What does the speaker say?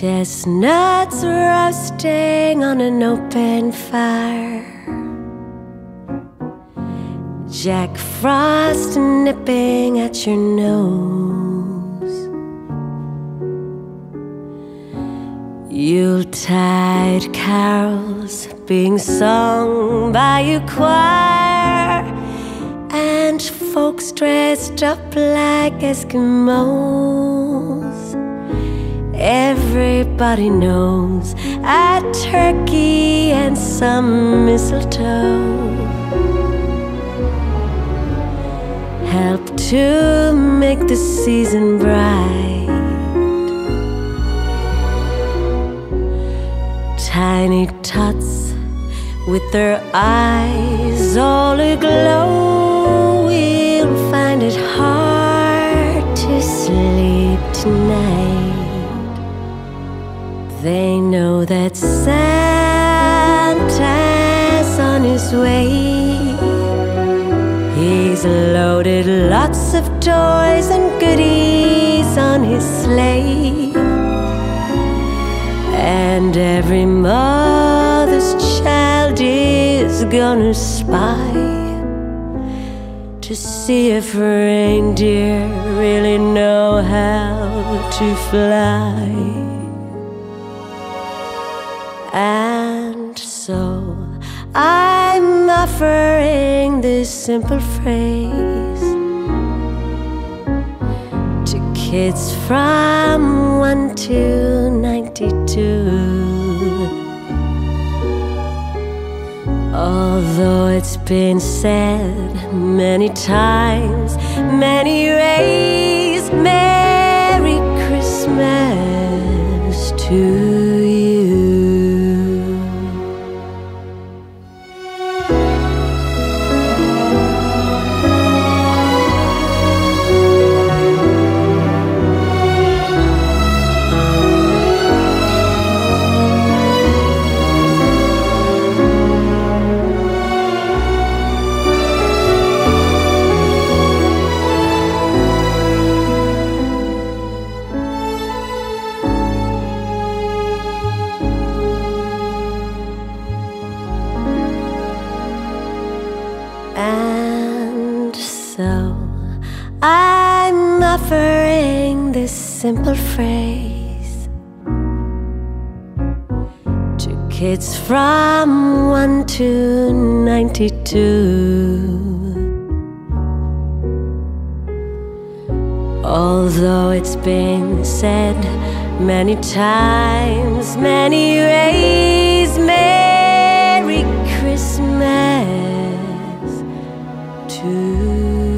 Chestnuts roasting on an open fire, Jack Frost nipping at your nose, Yuletide carols being sung by your choir, and folks dressed up like Eskimos. Everybody knows a turkey and some mistletoe help to make the season bright. Tiny tots with their eyes all aglow will find it hard to sleep tonight. They know that Santa's on his way. He's loaded lots of toys and goodies on his sleigh, and every mother's child is gonna spy to see if reindeer really know how to fly. And so I'm offering this simple phrase to kids from 1 to 92. Although it's been said many times, many ways, Merry Christmas to you. And so I'm offering this simple phrase to kids from 1 to 92. Although it's been said many times, many ways, Merry Christmas to